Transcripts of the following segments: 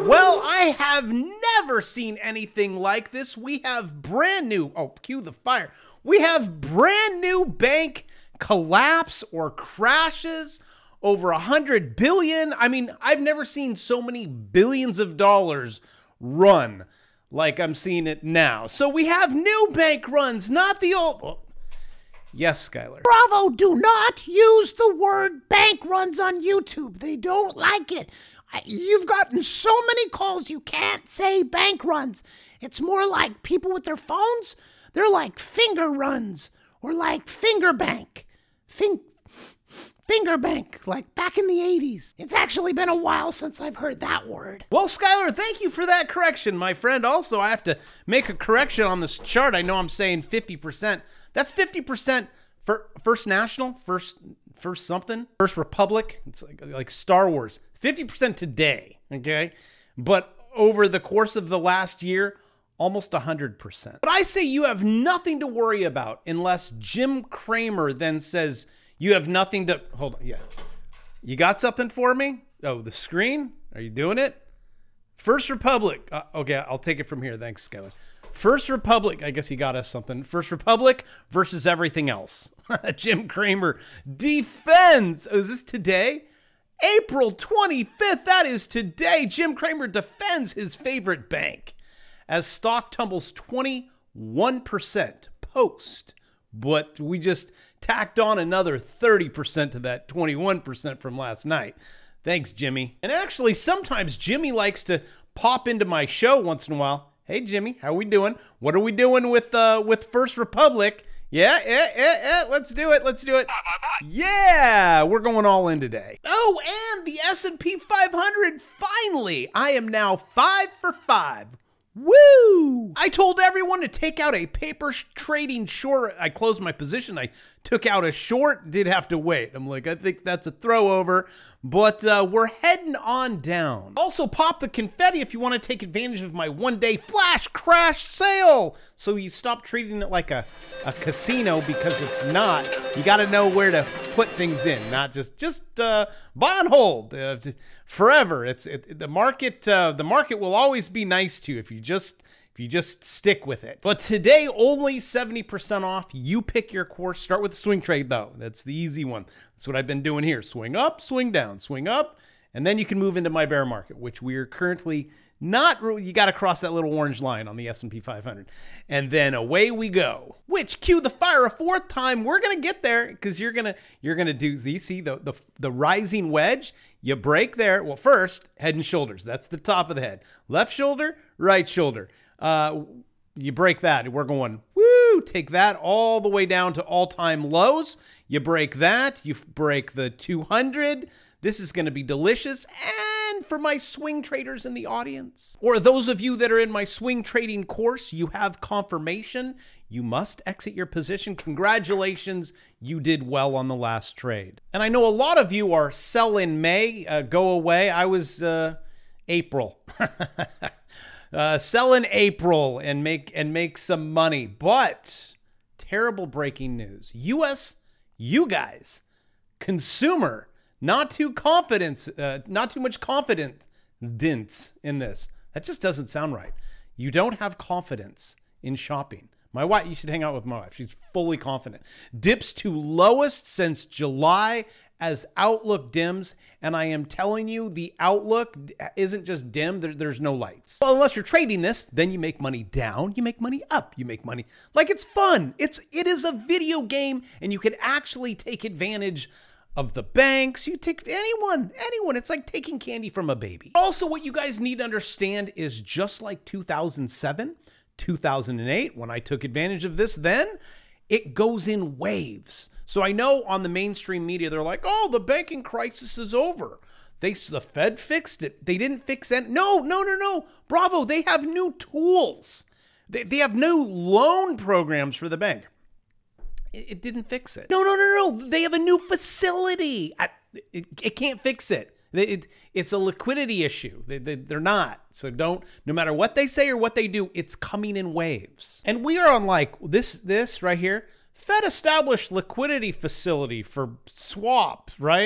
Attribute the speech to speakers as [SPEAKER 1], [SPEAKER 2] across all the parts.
[SPEAKER 1] Well, I have never seen anything like this. We have brand new, oh, cue the fire. We have brand new bank collapse or crashes over 100 billion. I mean, I've never seen so many billions of dollars run like I'm seeing it now. So we have new bank runs, not the old. Oh. Yes, Skylar.
[SPEAKER 2] Bravo, do not use the word bank runs on YouTube. They don't like it. You've gotten so many calls you can't say bank runs. It's more like people with their phones, they're like finger runs or like finger bank. Finger bank, like back in the 80s. It's actually been a while since I've heard that word.
[SPEAKER 1] Well, Skylar, thank you for that correction, my friend. Also, I have to make a correction on this chart. I know I'm saying 50%. That's 50% for First National, First something, First Republic. It's like Star Wars. 50% today, okay? But over the course of the last year, almost 100%. But I say you have nothing to worry about unless Jim Cramer then says you have nothing to... Hold on, yeah. You got something for me? Oh, the screen? Are you doing it? First Republic. Okay, I'll take it from here. Thanks, Skylar. First Republic. I guess he got us something. First Republic versus everything else. Jim Cramer defends. Oh, is this today? April 25th. That is today. Jim Cramer defends his favorite bank as stock tumbles 21% post. But we just tacked on another 30% to that 21% from last night. Thanks, Jimmy. And actually, sometimes Jimmy likes to pop into my show once in a while. Hey, Jimmy, how we doing? What are we doing with First Republic? Yeah, let's do it. Let's do it. Yeah, we're going all in today. Oh, and the S&P 500, finally. I am now 5 for 5. Woo! I told everyone to take out a paper trading short. I closed my position. I took out a short, did have to wait. I'm like, I think that's a throw over, but we're heading on down. Also, pop the confetti if you want to take advantage of my one-day flash crash sale. So you stop treating it like a casino, because it's not. You got to know where to put things in, not just buy and hold forever. The market will always be nice to you if you just stick with it. But today, only 70% off. You pick your course. Start with the swing trade, though. That's the easy one. That's what I've been doing here. Swing up, swing down, swing up, and then you can move into my bear market, which we are currently not. You got to cross that little orange line on the S&P 500, and then away we go. Which, cue the fire a fourth time. We're gonna get there because you're gonna do. You see the rising wedge. You break there. Well, first head and shoulders. That's the top of the head. Left shoulder, right shoulder. You break that. We're going, woo, take that all the way down to all-time lows. You break that. You break the 200. This is going to be delicious. And for my swing traders in the audience, or those of you that are in my swing trading course, you have confirmation. You must exit your position. Congratulations. You did well on the last trade. And I know a lot of you are sell in May, go away. I was April. Sell in April and make some money. But terrible breaking news. You guys, consumer, not too much confidence in this. That just doesn't sound right. You don't have confidence in shopping. My wife, you should hang out with my wife. She's fully confident. Dips to lowest since July as outlook dims, and I am telling you, the outlook isn't just dim, there's no lights. Well, unless you're trading this, then you make money down, you make money up, you make money. Like, it's fun. It is a video game, and you can actually take advantage of the banks. You take anyone. It's like taking candy from a baby. Also, what you guys need to understand is just like 2007, 2008, when I took advantage of this then, it goes in waves. So I know on the mainstream media, they're like, oh, the banking crisis is over. The Fed fixed it. They didn't fix it. No. Bravo, they have new tools. They have new loan programs for the bank. It didn't fix it. No. They have a new facility. It can't fix it. It's a liquidity issue. They're not. So no matter what they say or what they do, it's coming in waves. And we are on like this right here. Fed established liquidity facility for swaps, right?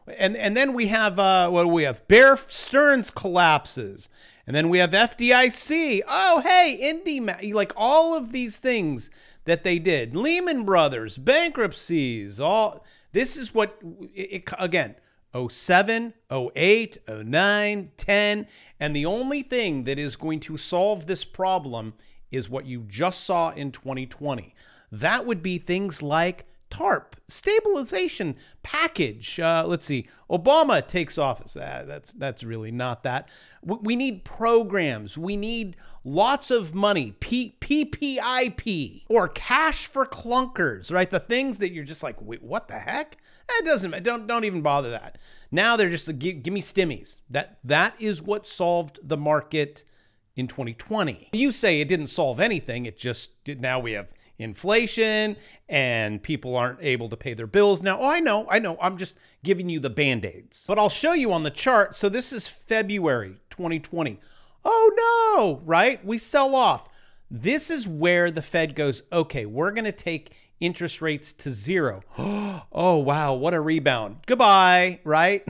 [SPEAKER 1] And then we have what do we have? Bear Stearns collapses. And then we have FDIC. Oh, hey, like all of these things that they did. Lehman Brothers, bankruptcies, all this is what again, 07, 08, 09, 10, and the only thing that is going to solve this problem is what you just saw in 2020. That would be things like TARP, stabilization package. Let's see. Obama takes office. That's really not that. We need programs. We need lots of money. PPIP or cash for clunkers, right? The things that you're just like, wait, what the heck? It doesn't. Don't even bother that. Now they're just like, give me stimmies. That is what solved the market in 2020. You say it didn't solve anything. It just now we have inflation and people aren't able to pay their bills now. Oh, I know. I'm just giving you the band-aids. But I'll show you on the chart. So this is February 2020. Oh no, right? We sell off. This is where the Fed goes, okay, we're going to take interest rates to zero. Oh, wow, what a rebound. Goodbye, right?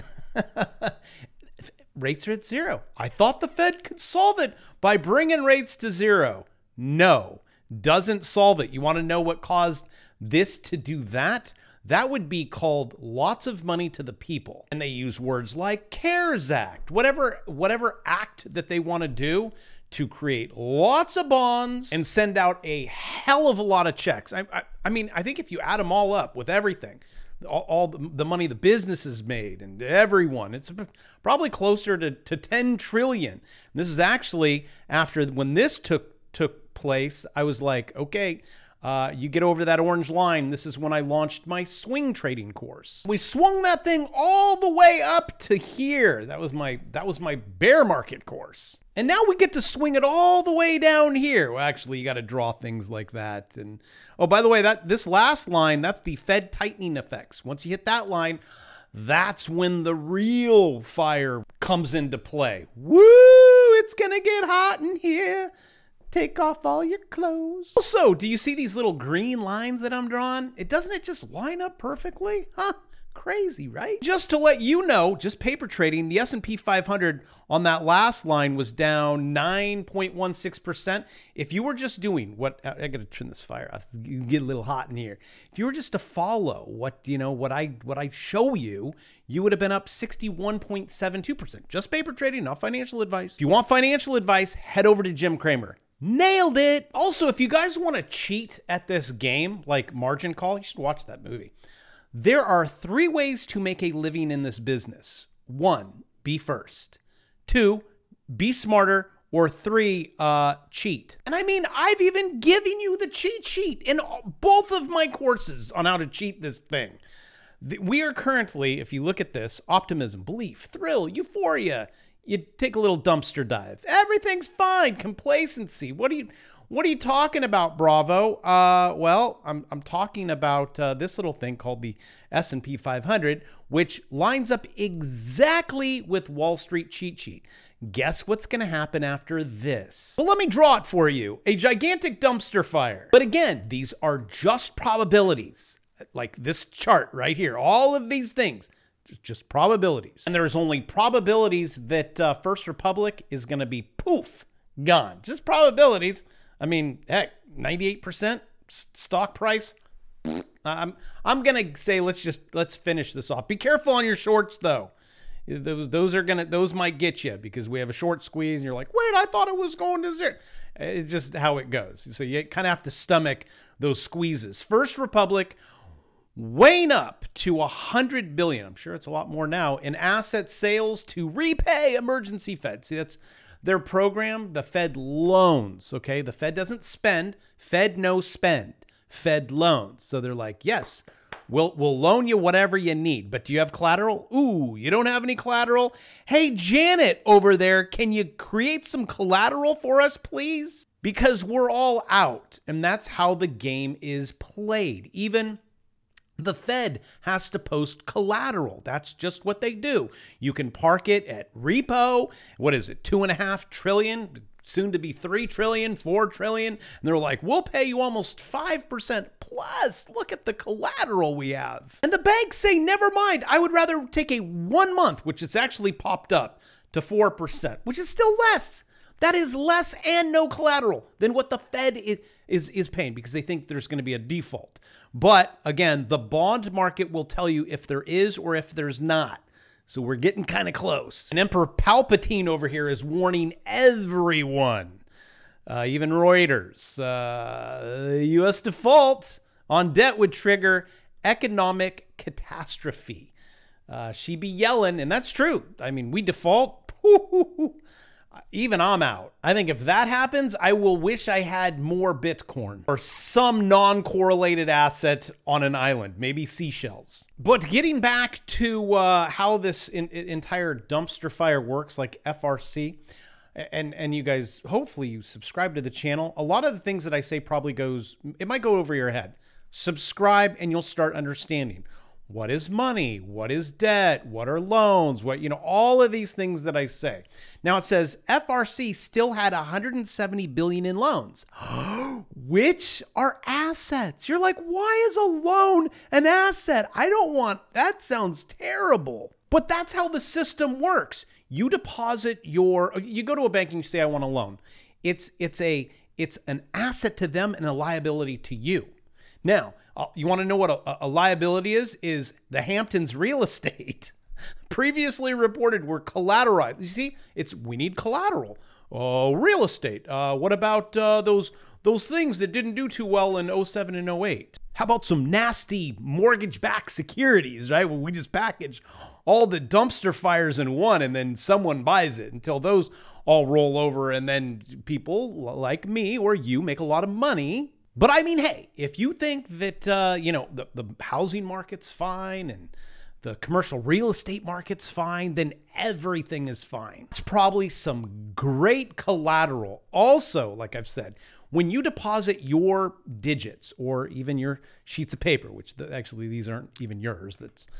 [SPEAKER 1] Rates are at zero. I thought the Fed could solve it by bringing rates to zero. No. Doesn't solve it. You want to know what caused this to do that? That would be called lots of money to the people. And they use words like CARES Act, whatever act that they want to do to create lots of bonds and send out a hell of a lot of checks. I mean, I think if you add them all up with everything, all the money the businesses made and everyone, it's probably closer to 10 trillion. And this is actually after when this took place, I was like, okay, you get over that orange line. This is when I launched my swing trading course. We swung that thing all the way up to here. That was my bear market course. And now we get to swing it all the way down here. Well, actually, you got to draw things like that. And oh, by the way, this last line, that's the Fed tightening effects. Once you hit that line, that's when the real fire comes into play. Woo! It's gonna get hot in here. Take off all your clothes. Also, do you see these little green lines that I'm drawing? Doesn't it just line up perfectly? Huh? Crazy, right? Just to let you know, just paper trading, the S&P 500 on that last line was down 9.16%. If you were just doing what, I got to turn this fire off, get a little hot in here. If you were just to follow what I show you, you would have been up 61.72%. Just paper trading, not financial advice. If you want financial advice, head over to Jim Cramer. Nailed it. Also, if you guys want to cheat at this game, like Margin Call, you should watch that movie. There are 3 ways to make a living in this business. 1, be first. 2, be smarter. Or 3, cheat. And I mean, I've even given you the cheat sheet in both of my courses on how to cheat this thing. We are currently, if you look at this, optimism, belief, thrill, euphoria. You take a little dumpster dive. Everything's fine. Complacency. What are you talking about, Bravo? Well, I'm talking about this little thing called the S&P 500, which lines up exactly with Wall Street cheat sheet. Guess what's going to happen after this? Well, let me draw it for you. A gigantic dumpster fire. But again, these are just probabilities. Like this chart right here. All of these things. Just probabilities. And there's only probabilities that First Republic is going to be poof, gone. Just probabilities. I mean, heck, 98% stock price. I'm going to say let's finish this off. Be careful on your shorts though. Those might get you because we have a short squeeze and you're like, wait, I thought it was going to zero. It's just how it goes. So you kind of have to stomach those squeezes. First Republic weighing up to $100 billion. I'm sure it's a lot more now in asset sales to repay emergency Fed. See, that's their program, the Fed loans. Okay, the Fed doesn't spend. Fed no spend. Fed loans. So they're like, yes, we'll loan you whatever you need, but do you have collateral? Ooh, you don't have any collateral? Hey, Janet over there, can you create some collateral for us, please? Because we're all out, and that's how the game is played. Even the Fed has to post collateral. That's just what they do. You can park it at repo. What is it? $2.5 trillion. soon to be 3 trillion, 4 trillion. And they're like, we'll pay you almost 5% plus. Look at the collateral we have. And the banks say, never mind. I would rather take a 1 month, which it's actually popped up to 4%, which is still less. That is less and no collateral than what the Fed is paying, because they think there's going to be a default. But again, the bond market will tell you if there is or if there's not. So we're getting kind of close. And Emperor Palpatine over here is warning everyone, even Reuters. The U.S. default on debt would trigger economic catastrophe. She be yelling, and that's true. I mean, we default. Even I'm out. I think if that happens, I will wish I had more Bitcoin or some non-correlated asset on an island, maybe seashells. But getting back to how this entire dumpster fire works, like FRC, and you guys, hopefully you subscribe to the channel. A lot of the things that I say probably it might go over your head. Subscribe and you'll start understanding. What is money? What is debt? What are loans? All of these things that I say. Now it says FRC still had 170 billion in loans, which are assets. You're like, why is a loan an asset? I don't want, that sounds terrible. But that's how the system works. You deposit you go to a bank and you say, I want a loan. It's an asset to them and a liability to you. Now, you want to know what a liability is? Is the Hamptons real estate previously reported were collateralized. You see, we need collateral. Real estate. What about those things that didn't do too well in 07 and 08? How about some nasty mortgage-backed securities, right? Where we just package all the dumpster fires in one and then someone buys it until those all roll over, and then people like me or you make a lot of money. But I mean, hey, if you think that, the housing market's fine and the commercial real estate market's fine, then everything is fine. It's probably some great collateral. Also, like I've said, when you deposit your digits or even your sheets of paper, which actually these aren't even yours,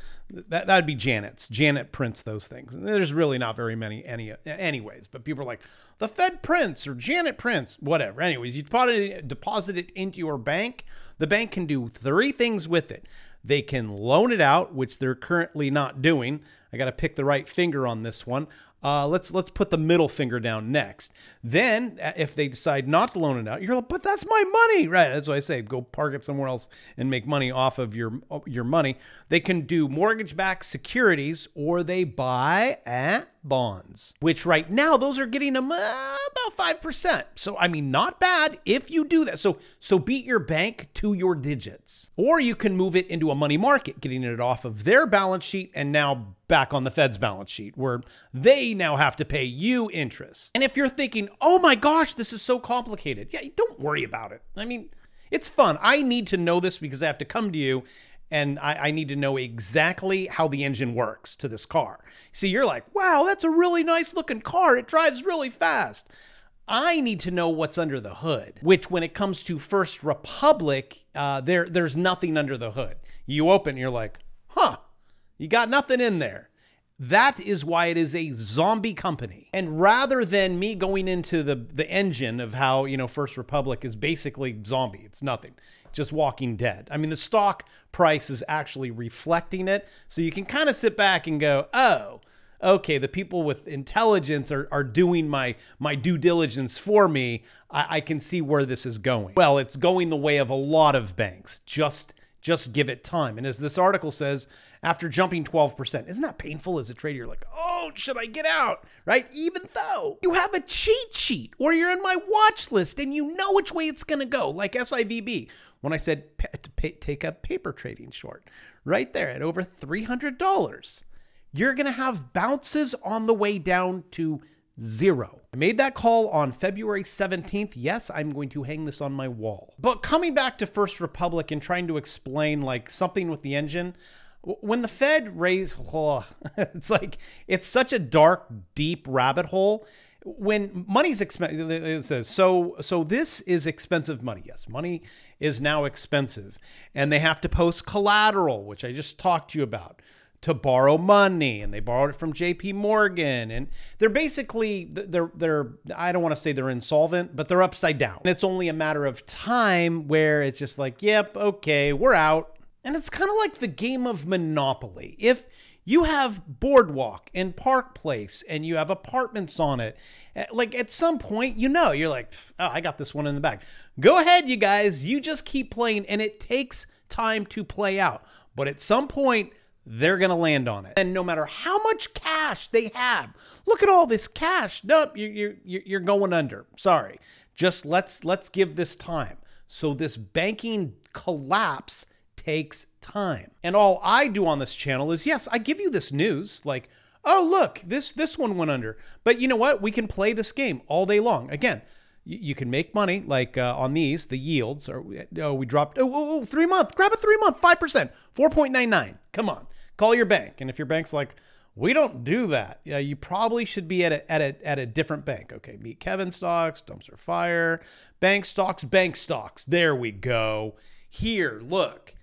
[SPEAKER 1] that'd be Janet's. Janet prints those things. And there's really not very many anyways, but people are like, the Fed prints or Janet prints, whatever. Anyways, you deposit it into your bank. The bank can do 3 things with it. They can loan it out, which they're currently not doing. I got to pick the right finger on this one. Let's put the middle finger down next. Then, if they decide not to loan it out, you're like, but that's my money, right? That's why I say go park it somewhere else and make money off of your money. They can do mortgage-backed securities, or they buy bonds, which right now those are getting them about 5%. So I mean, not bad if you do that. So beat your bank to your digits, or you can move it into a money market, getting it off of their balance sheet and now back on the Fed's balance sheet, where they now have to pay you interest. And if you're thinking, oh my gosh, this is so complicated, yeah, don't worry about it. I mean, it's fun. I need to know this because I have to come to you and I need to know exactly how the engine works to this car. See, you're like, wow, that's a really nice looking car. It drives really fast. I need to know what's under the hood, which when it comes to First Republic, there's nothing under the hood. You open, you're like, huh, you got nothing in there. That is why it is a zombie company. And rather than me going into the engine of how, First Republic is basically zombie, it's nothing, just Walking Dead. I mean, the stock price is actually reflecting it. So you can kind of sit back and go, oh, okay, the people with intelligence are doing my due diligence for me. I can see where this is going. Well, it's going the way of a lot of banks. Just give it time. And as this article says, after jumping 12%, isn't that painful as a trader? You're like, oh, should I get out? Right? Even though you have a cheat sheet or you're in my watch list and you know which way it's going to go, like SIVB, when I said take a paper trading short, right there at over $300, you're going to have bounces on the way down to 0. I made that call on February 17th. Yes, I'm going to hang this on my wall. But coming back to First Republic and trying to explain like something with the engine, when the Fed raised, it's such a dark, deep rabbit hole. When money's expensive, it says, so this is expensive money. Yes, money is now expensive. And they have to post collateral, which I just talked to you about, to borrow money, and they borrowed it from JP Morgan, and they're basically, they're I don't want to say they're insolvent, but they're upside down. And it's only a matter of time where it's just like, yep, okay, we're out. And it's kind of like the game of Monopoly. If you have Boardwalk and Park Place and you have apartments on it, like at some point, you know, you're like, oh, I got this one in the back. Go ahead, you guys, you just keep playing, and it takes time to play out. But at some point, they're going to land on it. And no matter how much cash they have, look at all this cash. Nope, you're going under. Sorry. Just let's give this time. So this banking collapse takes time. And all I do on this channel is, yes, I give you this news like, oh, look, this one went under. But you know what? We can play this game all day long. Again, you can make money like on these, the yields. Or we dropped, 3 month. Grab a 3 month, 5%, 4.99. Come on, call your bank. And if your bank's like, we don't do that, yeah, you probably should be at a different bank. Okay, Meet Kevin Stocks, Dumpster Fire, Bank Stocks, Bank Stocks. There we go. Here, look,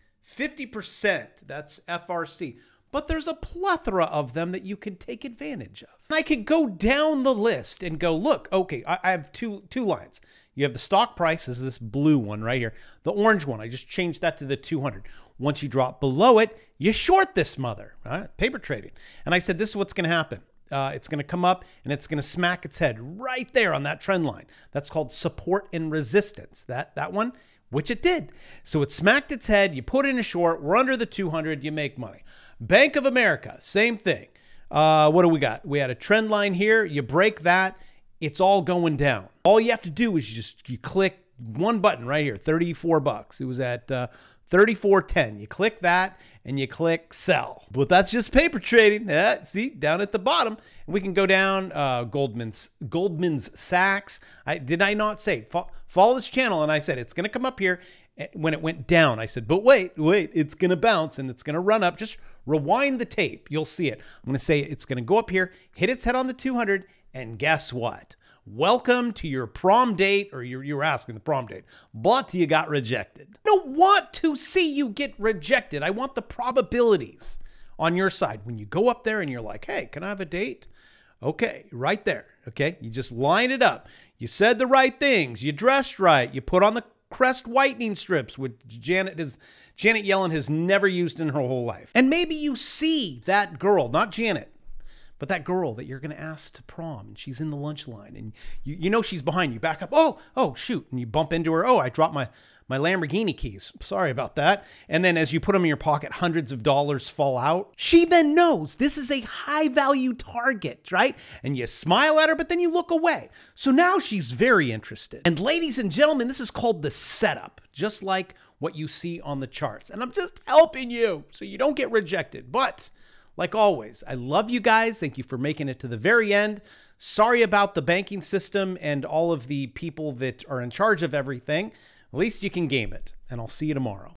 [SPEAKER 1] 50%. That's FRC. But there's a plethora of them that you can take advantage of. And I could go down the list and go, look, okay, I have two lines. You have the stock price, is this blue one right here. The orange one, I just changed that to the 200. Once you drop below it, you short this mother, right? Paper trading. And I said, this is what's going to happen. It's going to come up and it's going to smack its head right there on that trend line. That's called support and resistance. That one, which it did. So it smacked its head. You put in a short. We're under the 200. You make money. Bank of America, same thing. What do we got? We had a trend line here. You break that, it's all going down. All you have to do is you click one button right here, 34 bucks. It was at 34.10. You click that and you click sell. But that's just paper trading. See, down at the bottom. And we can go down Goldman's Sachs. Did I not say, follow this channel? And I said, it's going to come up here. When it went down, I said, but wait, it's going to bounce and it's going to run up. Just rewind the tape. You'll see it. I'm going to say it's going to go up here, hit its head on the 200, and guess what? Welcome to your prom date, or you were asking the prom date, but you got rejected. I don't want to see you get rejected. I want the probabilities on your side. When you go up there and you're like, hey, can I have a date? Okay, right there. Okay, you just line it up. You said the right things. You dressed right. You put on the crest whitening strips, which Janet Yellen has never used in her whole life. And maybe you see that girl, not Janet, but that girl that you're going to ask to prom, and she's in the lunch line, and you know she's behind you. Back up. Oh, shoot. And you bump into her. Oh, I dropped my Lamborghini keys. Sorry about that. And then as you put them in your pocket, hundreds of dollars fall out. She then knows this is a high value target, right? And you smile at her, but then you look away. So now she's very interested. And ladies and gentlemen, this is called the setup, just like what you see on the charts. And I'm just helping you so you don't get rejected. But like always, I love you guys. Thank you for making it to the very end. Sorry about the banking system and all of the people that are in charge of everything. At least you can game it, and I'll see you tomorrow.